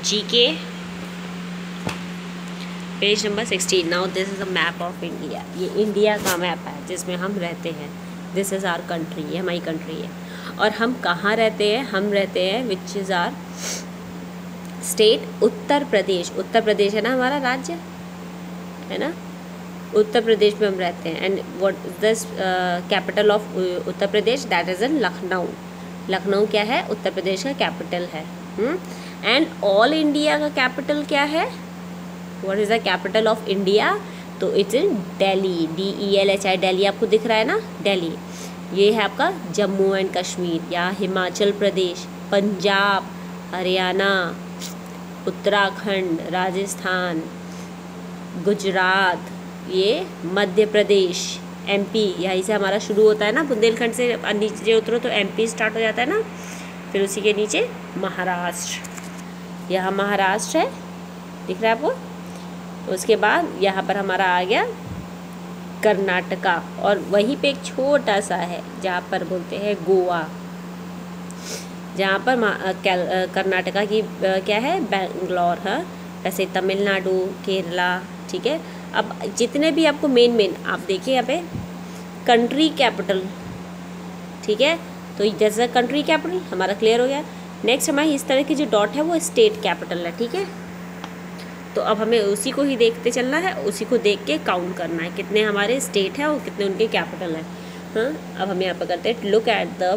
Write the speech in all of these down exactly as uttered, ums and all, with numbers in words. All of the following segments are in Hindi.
GK page number sixteen. Now this is a map of India. ये इंडिया का मैप है जिसमें हम रहते हैं। दिस इज़ आवर कंट्री, ये हमारी कंट्री है। और हम कहाँ रहते हैं? हम रहते हैं which is our state Uttar Pradesh. Uttar Pradesh है ना हमारा राज्य, है ना। उत्तर प्रदेश में हम रहते हैं। And what this capital of Uttar Pradesh? That is in Lucknow. Lucknow क्या है? उत्तर प्रदेश का कैपिटल है। एंड ऑल इंडिया का कैपिटल क्या है? What is the capital of India? तो it's in Delhi. D E L H I, Delhi आपको दिख रहा है ना, दिल्ली। ये है आपका जम्मू एंड कश्मीर या हिमाचल प्रदेश, पंजाब, हरियाणा, उत्तराखंड, राजस्थान, गुजरात, ये मध्य प्रदेश, एमपी। यहीं से हमारा शुरू होता है ना, बुंदेलखंड से नीचे उतरो तो एमपी स्टार्ट हो जाता है ना। फिर उसी के नीचे महाराष्ट्र, यहाँ महाराष्ट्र है, दिख रहा है आपको। उसके बाद यहाँ पर हमारा आ गया कर्नाटका, और वहीं पे एक छोटा सा है जहाँ पर बोलते हैं गोवा, जहाँ पर कर्नाटका की क्या है? बेंगलोर है। वैसे तमिलनाडु, केरला, ठीक है। अब जितने भी आपको मेन मेन आप देखिए यहाँ पे कंट्री कैपिटल, ठीक है। तो जैसे कंट्री कैपिटल हमारा क्लियर हो गया। नेक्स्ट हमारी इस तरह की जो डॉट है वो स्टेट कैपिटल है, ठीक है। तो अब हमें उसी को ही देखते चलना है, उसी को देख के काउंट करना है कितने हमारे स्टेट है और कितने उनके कैपिटल है। हाँ, अब हम यहाँ पर करते हैं look at the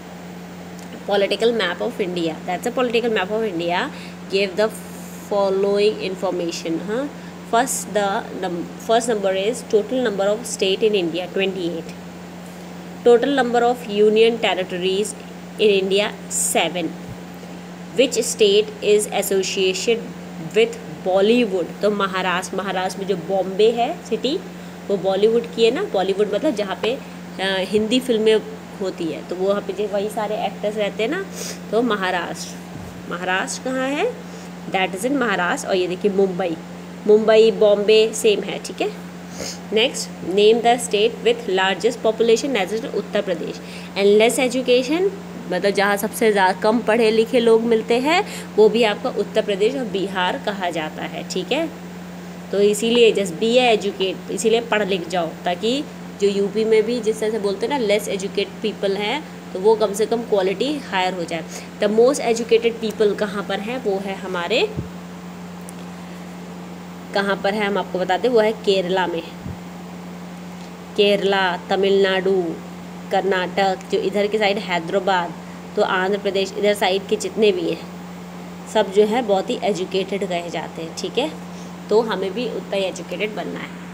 political map of India. That's a political map of India give the following information. हाँ, first the first number is total number of state in India twenty eight, total number of union territories in India seven, which state is associated with Bollywood. तो महाराष्ट्र, महाराष्ट्र में जो बॉम्बे है सिटी वो बॉलीवुड की है ना। बॉलीवुड मतलब जहाँ पे आ, हिंदी फिल्में होती है, तो वो वहाँ पे जो वही सारे एक्टर्स रहते हैं ना। तो महाराष्ट्र, महाराष्ट्र कहाँ है? That is in Maharashtra. और ये देखिए मुंबई, मुंबई बॉम्बे सेम है, ठीक है। Next, name the state with largest population. That is Uttar Pradesh. And less education, मतलब जहाँ सबसे ज़्यादा कम पढ़े लिखे लोग मिलते हैं वो भी आपका उत्तर प्रदेश और बिहार कहा जाता है, ठीक है। तो इसीलिए जस्ट बी ए एजुकेट, इसीलिए पढ़ लिख जाओ, ताकि जो यूपी में भी जिस तरह से बोलते हैं ना लेस एजुकेट पीपल हैं, तो वो कम से कम क्वालिटी हायर हो जाए। द मोस्ट एजुकेटेड पीपल कहाँ पर हैं? वो है हमारे, कहाँ पर है हम आपको बताते हैं, वो है केरला में। केरला, तमिलनाडु, कर्नाटक, जो इधर की साइड हैदराबाद, तो आंध्र प्रदेश, इधर साइड के जितने भी हैं सब जो है बहुत ही एजुकेटेड कहे जाते हैं, ठीक है। तो हमें भी उतना ही एजुकेटेड बनना है।